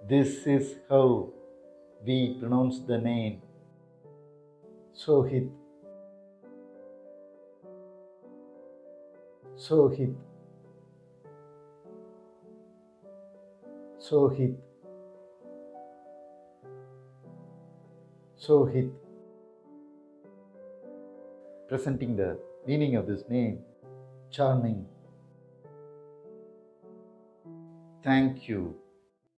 This is how we pronounce the name Sohit. Sohit. Sohit. Sohit. Presenting the meaning of this name: charming. Thank you.